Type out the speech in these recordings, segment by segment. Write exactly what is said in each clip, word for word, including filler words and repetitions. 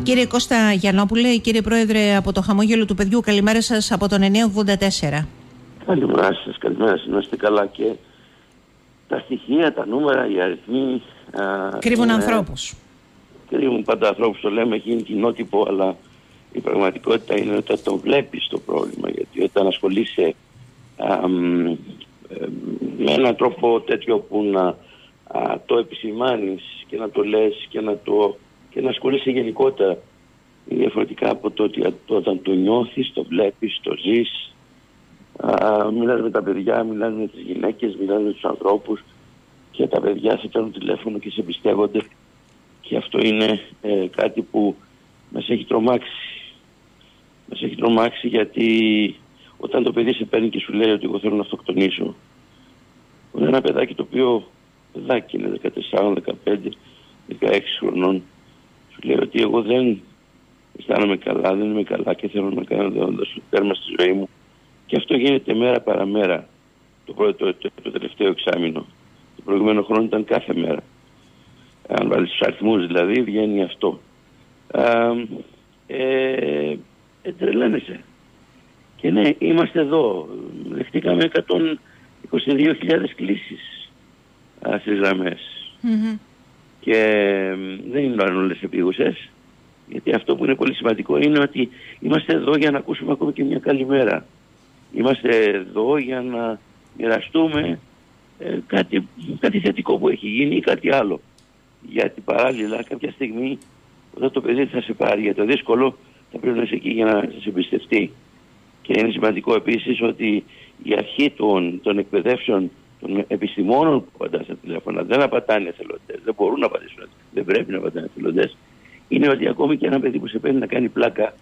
Κύριε Κώστα Γιαννόπουλε, κύριε Πρόεδρε, από το χαμόγελο του παιδιού, καλημέρα σας από τον εννιακόσια ογδόντα τέσσερα. Καλημέρα σας, καλημέρα σας. Να είστε καλά. Και τα στοιχεία, τα νούμερα, οι αριθμοί... Α, κρύβουν είναι, ανθρώπους. Κρύβουν πάντα ανθρώπους, το λέμε, έχει γίνει κοινότυπο, αλλά η πραγματικότητα είναι ότι το βλέπεις το πρόβλημα. Γιατί όταν ασχολείσαι α, μ, ε, με έναν τρόπο τέτοιο που να α, το επισημάνεις και να το λες και να, το, και να ασχολείσαι γενικότερα, είναι διαφορετικά από το ότι όταν το νιώθεις, το βλέπεις, το ζεις. Uh, μιλάς με τα παιδιά, μιλάς με τις γυναίκες, μιλάς με τους ανθρώπους και τα παιδιά σε παίρνουν τηλέφωνο και σε εμπιστεύονται, και αυτό είναι ε, κάτι που μας έχει τρομάξει. Μας έχει τρομάξει γιατί όταν το παιδί σε παίρνει και σου λέει ότι εγώ θέλω να αυτοκτονήσω, είναι ένα παιδάκι το οποίο παιδάκι είναι δεκατέσσερα, δεκαπέντε, δεκαέξι χρονών, σου λέει ότι εγώ δεν αισθάνομαι καλά, δεν είμαι καλά και θέλω να κάνω το τέρμα στη ζωή μου. Και αυτό γίνεται μέρα παραμέρα. Το, πρώτο, το, το τελευταίο εξάμηνο. Το προηγούμενο χρόνο ήταν κάθε μέρα. Αν βάλεις τους αριθμούς δηλαδή, βγαίνει αυτό. Α, ε, ε, τρελαίνεσαι. Και ναι, είμαστε εδώ. Δεχτήκαμε εκατόν είκοσι δύο χιλιάδες κλήσεις α, στις γραμμές. Mm-hmm. Και ε, δεν είναι όλες επίγουσες. Γιατί αυτό που είναι πολύ σημαντικό είναι ότι είμαστε εδώ για να ακούσουμε ακόμα και μια καλημέρα. Είμαστε εδώ για να μοιραστούμε ε, κάτι, κάτι θετικό που έχει γίνει ή κάτι άλλο. Γιατί παράλληλα κάποια στιγμή όταν το παιδί θα σε πάρει για το δύσκολο, θα πρέπει να είσαι εκεί για να σε εμπιστευτεί. Και είναι σημαντικό επίσης ότι η αρχή των, των εκπαιδεύσεων των επιστημόνων που απαντάνε στα τηλέφωνα, δεν απαντάνε εθελοντές, δεν μπορούν να απαντήσουν, δεν πρέπει να απαντάνε εθελοντές, είναι ότι ακόμη και ένα παιδί που σε παίρνει να κάνει πλάκα,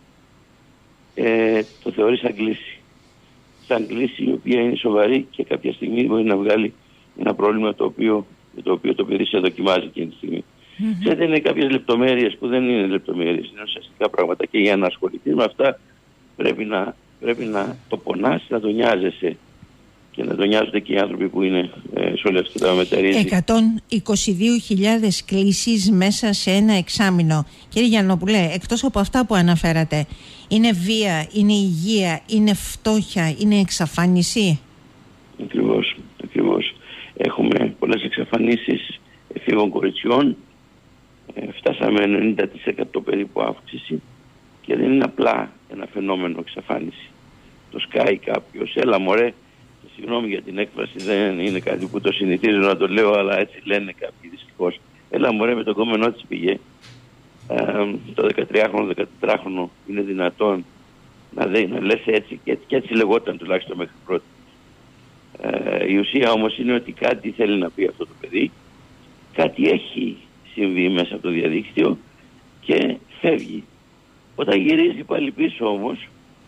ε, το θεωρείς σαν κλίση. Σαν κλίση η οποία είναι σοβαρή και κάποια στιγμή μπορεί να βγάλει ένα πρόβλημα το οποίο, το, οποίο το παιδί σε δοκιμάζει εκείνη τη στιγμή. Mm-hmm. Ξέρετε, είναι κάποιες λεπτομέρειες που δεν είναι λεπτομέρειες, είναι ουσιαστικά πράγματα, και για να ασχοληθείς με αυτά πρέπει να, πρέπει να το πονάς, να το νοιάζεσαι και να το νοιάζονται και οι άνθρωποι που είναι ε, σε όλα αυτά τα μεταρρύθμιση. εκατόν είκοσι δύο χιλιάδες κλήσεις μέσα σε ένα εξάμηνο. Κύριε Γιαννόπουλε, εκτός από αυτά που αναφέρατε, είναι βία, είναι υγεία, είναι φτώχεια, είναι εξαφάνιση? Ακριβώς, ακριβώς. Έχουμε πολλές εξαφανίσεις εφήβων κοριτσιών. Ε, φτάσαμε ενενήντα τοις εκατό περίπου αύξηση, και δεν είναι απλά ένα φαινόμενο εξαφάνιση. Το σκάει κάποιος, έλα μωρέ, συγγνώμη για την έκφραση, δεν είναι κάτι που το συνηθίζω να το λέω, αλλά έτσι λένε κάποιοι δυστυχώς. Έλα μωρέ, με το κόμενό της πήγε. Ε, το δεκατριάχρονο, δεκατετράχρονο είναι δυνατόν να, δε, να λες έτσι, και, και έτσι λεγόταν τουλάχιστον μέχρι πρώτη. Ε, η ουσία όμως είναι ότι κάτι θέλει να πει αυτό το παιδί, κάτι έχει συμβεί μέσα από το διαδίκτυο και φεύγει. Όταν γυρίζει πάλι πίσω όμως,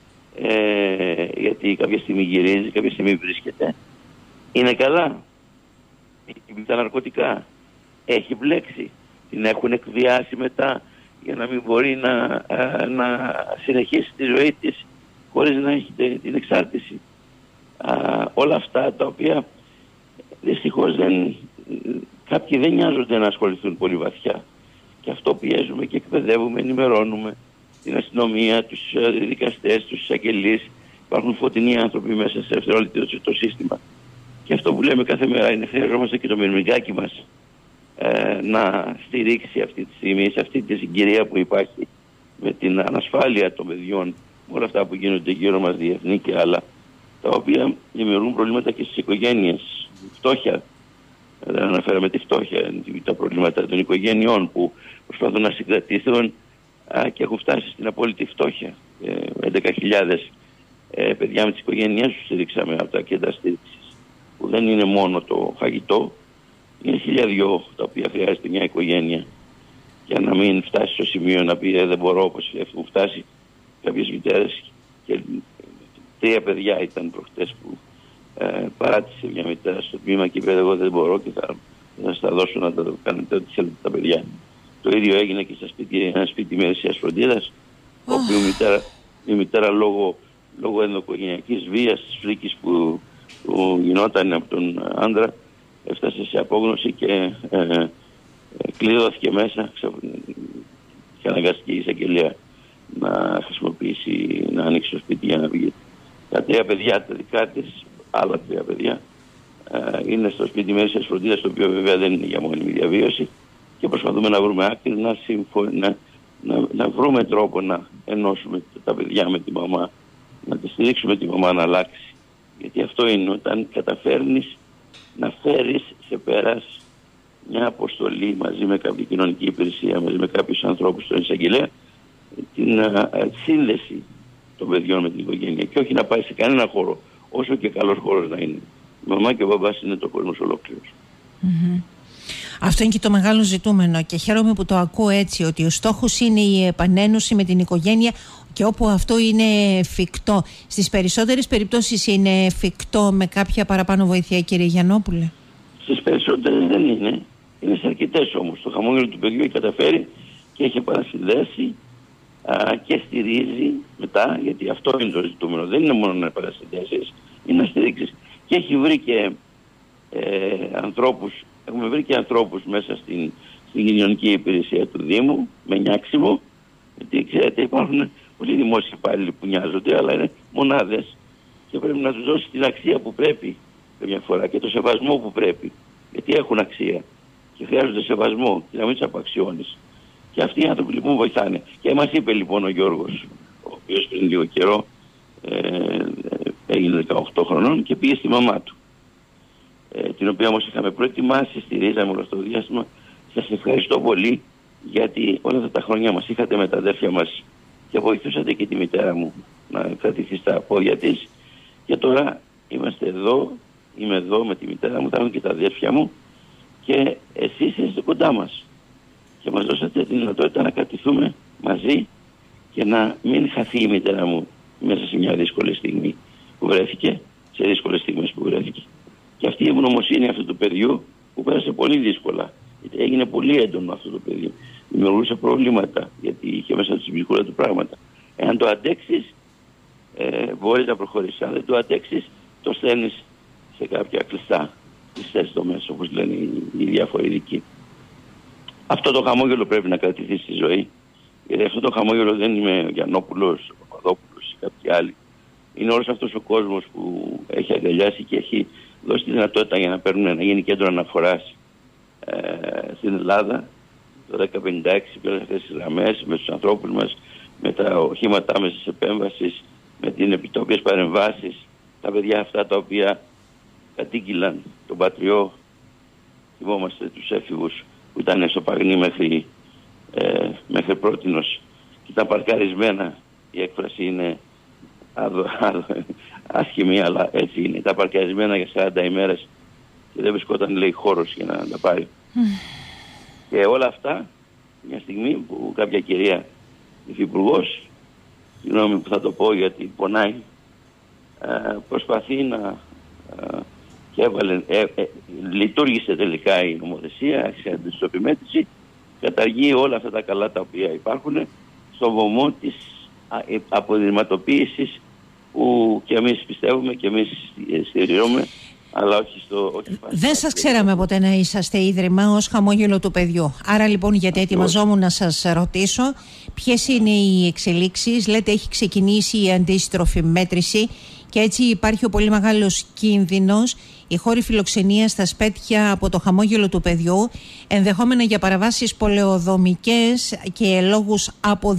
ε, γιατί κάποια στιγμή γυρίζει, κάποια στιγμή βρίσκεται, είναι καλά, έχει τα ναρκωτικά, έχει μπλέξει, την έχουν εκβιάσει μετά για να μην μπορεί να, α, να συνεχίσει τη ζωή της χωρίς να έχει την εξάρτηση. Α, όλα αυτά τα οποία δυστυχώς δεν, κάποιοι δεν νοιάζονται να ασχοληθούν πολύ βαθιά, και αυτό πιέζουμε και εκπαιδεύουμε, ενημερώνουμε την αστυνομία, τους δικαστές, τους εισαγγελείς. Υπάρχουν φωτεινοί άνθρωποι μέσα σε όλο το σύστημα, και αυτό που λέμε κάθε μέρα είναι χρειαζόμαστε και το μυρμηγκάκι μας ε, να στηρίξει αυτή τη στιγμή, σε αυτή τη συγκυρία που υπάρχει με την ανασφάλεια των παιδιών, με όλα αυτά που γίνονται γύρω μας διεθνή και άλλα, τα οποία δημιουργούν προβλήματα και στις οικογένειες. Φτώχεια, δεν αναφέραμε τη φτώχεια, τα προβλήματα των οικογένειών που προσπαθούν να συγκρατήσουν α, και έχουν φτάσει στην απόλυτη φτώχεια. Ε, έντεκα χιλιάδες ε, παιδιά με τις οικογένειές τους στηρίξαμε από τα κέντρα στήριξης, που δεν είναι μόνο το φαγητό, είναι χίλια δυο τα οποία χρειάζεται μια οικογένεια για να μην φτάσει στο σημείο να πει ε, δεν μπορώ, όπως έχουν φτάσει κάποιες μητέρες. Και τρία παιδιά ήταν προχτές που ε, παράτησε μια μητέρα στο τμήμα και είπε εγώ δεν μπορώ και θα, θα σας τα δώσω να τα κάνετε ό,τι θέλετε τα παιδιά. Το ίδιο έγινε και στα σπίτι, ένα σπίτι ημερησίας φροντίδας, oh. όπου η μητέρα, η μητέρα λόγω, λόγω ενδοοικογενειακής βίας, της φρίκης που, που γινόταν από τον άντρα, έφτασε σε απόγνωση και ε, ε, κλειδώθηκε μέσα. και αναγκάστηκε η εισαγγελία να χρησιμοποιήσει, να ανοίξει το σπίτι για να βγει. Τα τρία παιδιά, τα δικά της, άλλα τρία παιδιά, είναι στο σπίτι μέσης φροντίδας, το οποίο βέβαια δεν είναι για μόνιμη διαβίωση, και προσπαθούμε να βρούμε άκρη, να, συμφω... να, να, να βρούμε τρόπο να ενώσουμε τα παιδιά με τη μαμά, να τη στηρίξουμε τη μαμά να αλλάξει. Γιατί αυτό είναι όταν καταφέρνεις να φέρεις σε πέρας μια αποστολή μαζί με κάποια κοινωνική υπηρεσία, μαζί με κάποιους ανθρώπους στον εισαγγελέα, την α, σύνδεση των παιδιών με την οικογένεια, και όχι να πάει σε κανένα χώρο, όσο και καλός χώρος να είναι. Η μαμά και ο μπαμπάς είναι το κόσμος ολόκληρος. Mm-hmm. Αυτό είναι και το μεγάλο ζητούμενο, και χαίρομαι που το ακούω έτσι, ότι ο στόχος είναι η επανένωση με την οικογένεια, και όπου αυτό είναι εφικτό. Στις περισσότερες περιπτώσεις είναι εφικτό με κάποια παραπάνω βοήθεια, κύριε Γιαννόπουλε? Στις περισσότερες δεν είναι. Είναι σε αρκετές όμως. Το χαμόγελο του παιδιού έχει καταφέρει και έχει επανασυνδέσει α, και στηρίζει μετά, γιατί αυτό είναι το ζητούμενο. Δεν είναι μόνο να επανασυνδέσεις, είναι να στηρίξεις. Και έχει βρει και ε, ανθρώπους, έχουμε βρει και ανθρώπους μέσα στην, στην κοινωνική υπηρεσία του Δήμου, με νιάξιμο, γιατί ξέρετε υπάρχουν πολλοί δημόσιοι υπάλληλοι που νοιάζονται, αλλά είναι μονάδες και πρέπει να τους δώσει την αξία που πρέπει καμιά φορά και το σεβασμό που πρέπει, γιατί έχουν αξία και χρειάζονται σεβασμό και να μην τους απαξιώνεις. Και αυτοί οι άνθρωποι λοιπόν βοηθάνε. Και μας είπε λοιπόν ο Γιώργος, ο οποίος πριν λίγο καιρό ε, έγινε δεκαοκτώ χρονών και πήγε στη μαμά του, ε, την οποία όμως είχαμε προετοιμάσει, στηρίζαμε όλο αυτό το διάστημα. Σας ευχαριστώ πολύ, γιατί όλα αυτά τα χρόνια μας είχατε με τα αδέρφια μας και βοηθούσατε και τη μητέρα μου να κρατηθεί στα πόδια της, και τώρα είμαστε εδώ, είμαι εδώ με τη μητέρα μου, θα έχω και τα αδέρφια μου, και εσείς είστε κοντά μας και μας δώσατε τη δυνατότητα να κρατηθούμε μαζί και να μην χαθεί η μητέρα μου μέσα σε μια δύσκολη στιγμή που βρέθηκε, σε δύσκολες στιγμές που βρέθηκε. Και αυτή η ευγνωμοσύνη αυτού του παιδιού που πέρασε πολύ δύσκολα, γιατί έγινε πολύ έντονο αυτό το παιδί, δημιουργούσε προβλήματα, γιατί είχε μέσα τη συμπληκούρα του πράγματα. Εάν το αντέξεις, ε, μπορείς να προχωρήσεις. Αν δεν το αντέξεις, το στέλνεις σε κάποια κλειστά, κλειστές δομές, όπως λένε οι, οι διάφοροι ειδικοί. Αυτό το χαμόγελο πρέπει να κρατηθεί στη ζωή, γιατί αυτό το χαμόγελο δεν είμαι ο Γιαννόπουλος, ο Παπαδόπουλος ή κάποιοι άλλοι. Είναι όλος αυτός ο κόσμος που έχει αγκαλιάσει και έχει δώσει τη δυνατότητα για να, παίρνουν, να γίνει κέντρο αναφοράς ε, στην Ελλάδα το δέκα πενήντα έξι, με αυτές τις γραμμές, με τους ανθρώπους μας, με τα οχήματα άμεσης επέμβασης, με την επιτόπιες παρεμβάσεις, τα παιδιά αυτά τα οποία κατήγγυλαν τον Πατριό, θυμόμαστε τους έφηβους που ήταν στο Παγνί μέχρι, ε, μέχρι πρότινος και ήταν παρκαρισμένα. Η έκφραση είναι άδω, άδω, άσχημη, αλλά έτσι είναι. Ήταν παρκαρισμένα για σαράντα ημέρες και δεν βρισκόταν, λέει, χώρος για να τα πάρει. Mm. Και όλα αυτά μια στιγμή που κάποια κυρία υφυπουργός, συγγνώμη που θα το πω γιατί πονάει, ε, προσπαθεί να ε, και έβαλε, ε, ε, λειτουργήσε τελικά η νομοθεσία, άρχισε την ιστοπιμέτρηση, καταργεί όλα αυτά τα καλά τα οποία υπάρχουν στο βωμό της αποδηματοποίησης που και εμείς πιστεύουμε και εμείς στηρίζουμε, αλλά όχι στο... Όχι Δεν σας ξέραμε ποτέ να είσαστε ίδρυμα ως Χαμόγελο του Παιδιού. Άρα λοιπόν, γιατί ετοιμαζόμουν να σας ρωτήσω ποιες είναι οι εξελίξεις. Λέτε έχει ξεκινήσει η αντίστροφη μέτρηση και έτσι υπάρχει ο πολύ μεγάλος κίνδυνος οι χώροι φιλοξενίας στα σπέτια από το Χαμόγελο του Παιδιού, ενδεχόμενα για παραβάσεις πολεοδομικές και λόγους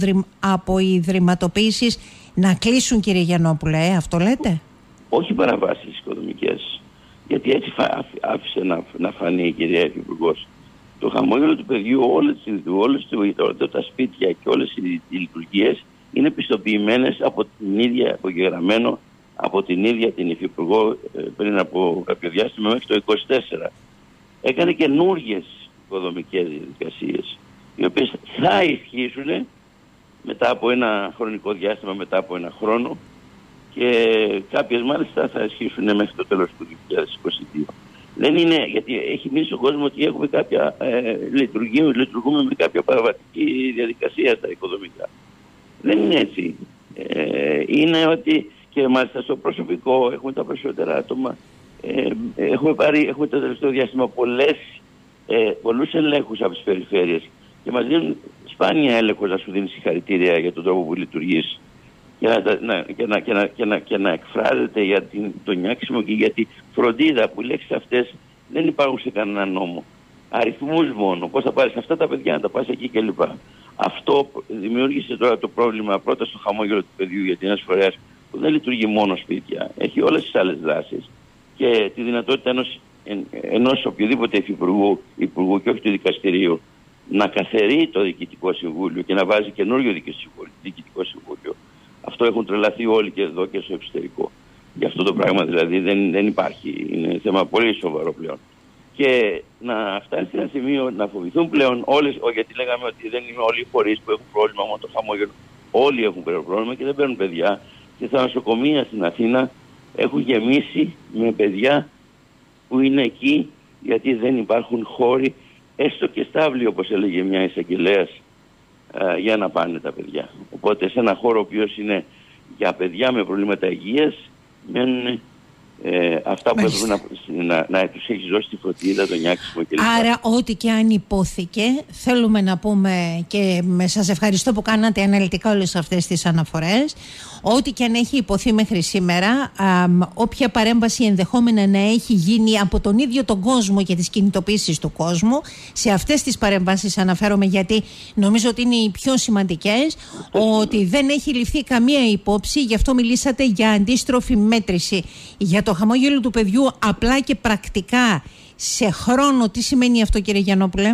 αποϊδρυματοποίησης, να κλείσουν, κύριε Γιαννόπουλε, ε, αυτό λέτε? Όχι παραβάσεις οικοδομικές, γιατί έτσι άφησε να, να φανεί η κυρία Υφυπουργός. Το Χαμόγελο του Παιδιού, όλες, όλες τα σπίτια και όλες οι, οι λειτουργίες είναι πιστοποιημένες από την ίδια, απογεγραμμένο από την ίδια την Υφυπουργό πριν από κάποιο διάστημα μέχρι το είκοσι τέσσερα. Έκανε καινούργιες οικοδομικές διαδικασίες, οι οποίες θα ισχύσουν μετά από ένα χρονικό διάστημα, μετά από ένα χρόνο, και κάποιες μάλιστα θα ισχύσουν μέχρι το τέλος του δύο χιλιάδες είκοσι δύο. Δεν είναι, γιατί έχει μείνει στον κόσμο ότι έχουμε κάποια, ε, λειτουργούμε, λειτουργούμε με κάποια παραβατική διαδικασία στα οικοδομικά. Δεν είναι έτσι. Ε, είναι ότι και μάλιστα στο προσωπικό έχουμε τα περισσότερα άτομα. Ε, έχουμε πάρει, έχουμε το τελευταίο διάστημα πολλές, ε, πολλούς ελέγχους από τις περιφέρειες και μας δίνουν σπάνια έλεγχος να σου δίνει συγχαρητήρια για τον τρόπο που λειτουργείς και να, να, και να, και να, και να, και να εκφράζεται για την, το νιάξιμο και για τη φροντίδα, που οι λέξεις αυτές δεν υπάρχουν σε κανένα νόμο. Αριθμούς μόνο, πώς θα πάρεις αυτά τα παιδιά να τα πας εκεί κλπ. Αυτό δημιούργησε τώρα το πρόβλημα πρώτα στο χαμόγελο του παιδιού, γιατί είναι ένας φορέας που δεν λειτουργεί μόνο σπίτια, έχει όλες τις άλλες δράσεις και τη δυνατότητα ενός, εν, ενός οποιοδήποτε υφυπουργού, υπουργού και όχι του δικαστηρίου να καθαιρεί το Διοικητικό Συμβούλιο και να βάζει καινούριο Διοικητικό Συμβούλιο. Αυτό έχουν τρελαθεί όλοι και εδώ και στο εξωτερικό. Γι' αυτό το πράγμα δηλαδή δεν, δεν υπάρχει. Είναι θέμα πολύ σοβαρό πλέον. Και να φτάσει σε ένα σημείο να φοβηθούν πλέον όλες, γιατί λέγαμε ότι δεν είναι όλοι οι φορείς που έχουν πρόβλημα, μόνο το χαμόγελο. Όλοι έχουν πρόβλημα και δεν παίρνουν παιδιά. Και στα νοσοκομεία στην Αθήνα έχουν γεμίσει με παιδιά που είναι εκεί γιατί δεν υπάρχουν χώροι, έστω και στάβλοι, όπως έλεγε μια εισαγγελέας, για να πάνε τα παιδιά. Οπότε σε ένα χώρο ο οποίος είναι για παιδιά με προβλήματα υγείας μένουν ε, αυτά που έπρεπε να, να, να τους έχει δώσει τη φροντίδα, το νιάξιμο κλπ. Άρα ό,τι και αν υπόθηκε, θέλουμε να πούμε, και σας ευχαριστώ που κάνατε αναλυτικά όλες αυτές τις αναφορές, ό,τι και αν έχει υποθεί μέχρι σήμερα, α, όποια παρέμβαση ενδεχόμενα να έχει γίνει από τον ίδιο τον κόσμο και τις κινητοποίησεις του κόσμου, σε αυτές τις παρεμβάσεις αναφέρομαι γιατί νομίζω ότι είναι οι πιο σημαντικές, ότι δεν έχει ληφθεί καμία υπόψη, γι' αυτό μιλήσατε για αντίστροφη μέτρηση. Για το χαμόγελο του παιδιού απλά και πρακτικά σε χρόνο, τι σημαίνει αυτό, κύριε Γιαννόπουλε?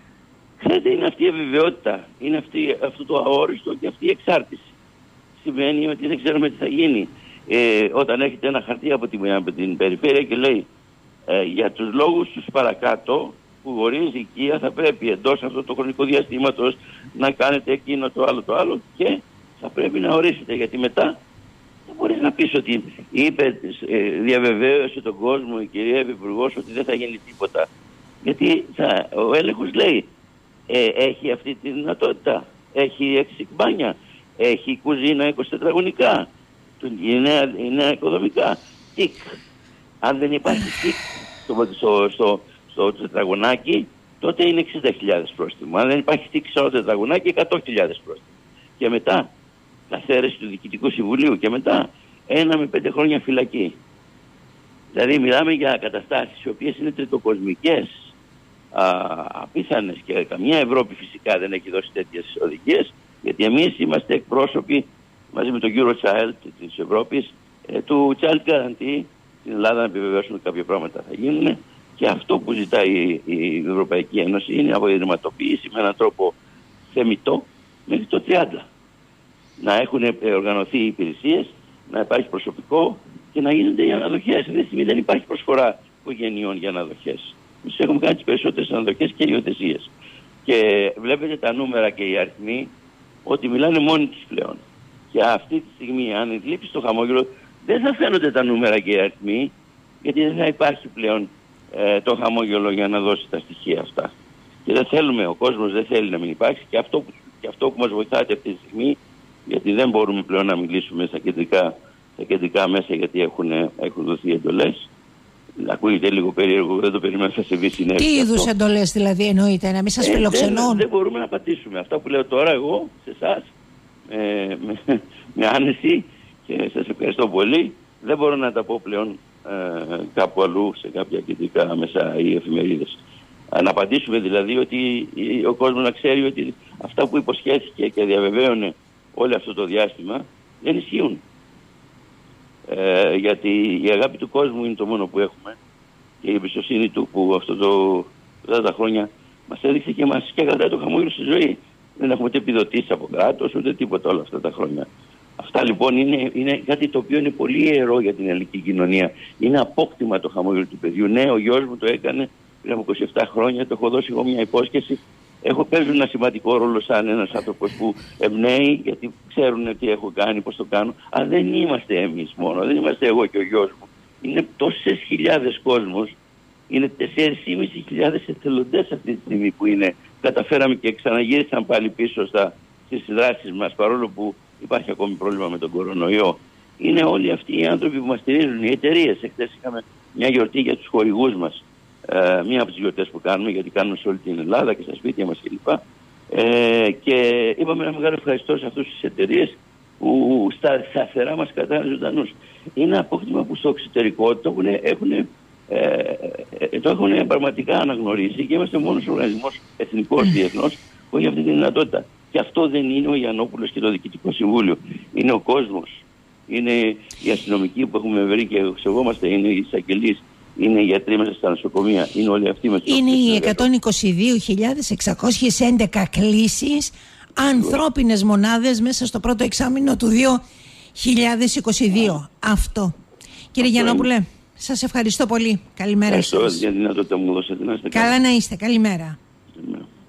Είναι αυτή η αβεβαιότητα, είναι αυτή, αυτό το αόριστο και αυτή η εξάρτηση. Σημαίνει ότι δεν ξέρουμε τι θα γίνει. Ε, όταν έχετε ένα χαρτί από την, από την περιφέρεια και λέει ε, για τους λόγους τους παρακάτω που ορίζει η οικία θα πρέπει εντός αυτού του χρονικού διαστήματος να κάνετε εκείνο το άλλο το άλλο και θα πρέπει να ορίσετε, γιατί μετά δεν μπορείς να πεις ότι είπε, ε, διαβεβαίωσε τον κόσμο η κυρία Υπουργός ότι δεν θα γίνει τίποτα. Γιατί θα, ο έλεγχος λέει ε, έχει αυτή τη δυνατότητα, έχει έξι μπάνια, έχει κουζίνα είκοσι τετραγωνικά, είναι, είναι οικοδομικά. Τικ. Αν δεν υπάρχει τικ στο, στο, στο, στο τετραγωνάκι, τότε είναι εξήντα χιλιάδες πρόστιμο. Αν δεν υπάρχει τικ στο τετραγωνάκι, εκατό χιλιάδες πρόστιμο. Και μετά, καθαίρεση του Διοικητικού Συμβουλίου και μετά ένα με πέντε χρόνια φυλακή. Δηλαδή μιλάμε για καταστάσεις οι οποίες είναι τριτοκοσμικές, απίθανες, και καμία Ευρώπη φυσικά δεν έχει δώσει τέτοιες οδηγίες, γιατί εμείς είμαστε εκπρόσωποι μαζί με τον Eurochild της Ευρώπης ε, του Child Guarantee στην Ελλάδα, να επιβεβαιώσουμε κάποια πράγματα θα γίνουν, και αυτό που ζητάει η Ευρωπαϊκή Ένωση είναι αποδηματοποίηση με έναν τρόπο θεμιτό μέχρι το τριάντα. Να έχουν οργανωθεί οι υπηρεσίες, να υπάρχει προσωπικό και να γίνονται οι αναδοχές. Αυτή τη στιγμή δεν υπάρχει προσφορά οικογενειών για αναδοχές. Εμείς έχουμε κάνει τις περισσότερες αναδοχές και υιοθεσίες. Και βλέπετε τα νούμερα και οι αριθμοί ότι μιλάνε μόνοι τους πλέον. Και αυτή τη στιγμή, αν λείψει το χαμόγελο, δεν θα φαίνονται τα νούμερα και οι αριθμοί, γιατί δεν θα υπάρχει πλέον ε, το χαμόγελο για να δώσει τα στοιχεία αυτά. Και δεν θέλουμε, ο κόσμος δεν θέλει να μην υπάρξει, και αυτό που, και αυτό που μας βοηθάτε αυτή τη στιγμή, γιατί δεν μπορούμε πλέον να μιλήσουμε στα κεντρικά, στα κεντρικά μέσα, γιατί έχουν, έχουν δοθεί εντολές. Ακούγεται λίγο περίεργο, δεν το περιμένω, θα συμβεί συνέχεια. Τι είδους εντολές δηλαδή εννοείται, να μην σας ε, φιλοξενούν? Δεν, δεν μπορούμε να πατήσουμε. Αυτά που λέω τώρα εγώ σε εσάς ε, με, με άνεση, και σας ευχαριστώ πολύ, δεν μπορώ να τα πω πλέον ε, κάπου αλλού σε κάποια κεντρικά μέσα ή εφημερίδες. Να απαντήσουμε δηλαδή ότι ο κόσμος να ξέρει ότι αυτά που υποσχέθηκε και διαβεβαίωνε όλο αυτό το διάστημα δεν ισχύουν. Ε, γιατί η αγάπη του κόσμου είναι το μόνο που έχουμε και η εμπιστοσύνη του, που αυτό το, αυτά τα χρόνια μας έδειξε και μας και κρατάει το χαμόγελο στη ζωή. Δεν έχουμε ούτε επιδοτήσεις από κράτος ούτε τίποτα όλα αυτά τα χρόνια. Αυτά λοιπόν είναι, είναι κάτι το οποίο είναι πολύ ιερό για την ελληνική κοινωνία. Είναι απόκτημα το χαμόγελο του παιδιού. Ναι, ο γιος μου το έκανε πριν από είκοσι επτά χρόνια, το έχω δώσει εγώ μια υπόσχεση. Έχω παίζει ένα σημαντικό ρόλο σαν ένας άνθρωπος που εμπνέει, γιατί ξέρουν τι έχω κάνει, πώς το κάνω. Αλλά δεν είμαστε εμείς μόνο, δεν είμαστε εγώ και ο γιος μου. Είναι τόσες χιλιάδες κόσμος, είναι τέσσερις και μισή χιλιάδες εθελοντές αυτή τη στιγμή που είναι. Καταφέραμε και ξαναγύρισαν πάλι πίσω στα, στις δράσεις μας, παρόλο που υπάρχει ακόμη πρόβλημα με τον κορονοϊό. Είναι όλοι αυτοί οι άνθρωποι που μας στηρίζουν, οι εταιρείες. Εχθές είχαμε μια γιορτή για τους χορηγούς μας. Uh, μία από τις γιορτές που κάνουμε, γιατί κάνουμε σε όλη την Ελλάδα και στα σπίτια μας κλπ. Ε, και είπαμε ένα μεγάλο ευχαριστώ σε αυτές τις εταιρείες που στα σταθερά μας κρατάνε ζωντανούς. Είναι ένα απόκτημα που στο εξωτερικό το έχουν, έχουν, ε, ε, το έχουν πραγματικά αναγνωρίσει και είμαστε μόνος οργανισμός εθνικός διεθνώς που έχει αυτή τη δυνατότητα. Και αυτό δεν είναι ο Γιαννόπουλος και το Διοικητικό Συμβούλιο. Είναι ο κόσμος. Είναι οι αστυνομικοί που έχουμε βρει και εξεγόμαστε, είναι οι εισαγγελείς, είναι οι γιατροί μέσα στα νοσοκομεία, είναι όλοι αυτοί μέσα. Είναι οι εκατόν είκοσι δύο χιλιάδες εξακόσιες έντεκα κλήσεις, ανθρώπινες μονάδες μέσα στο πρώτο εξάμηνο του δύο χιλιάδες είκοσι δύο. Αυτό. Κύριε Γιαννόπουλε, σας ευχαριστώ πολύ. Καλημέρα σας. Ευχαριστώ για τη δυνατότητα που μου δώσατε. Καλά να είστε. Καλημέρα. Καλημέρα.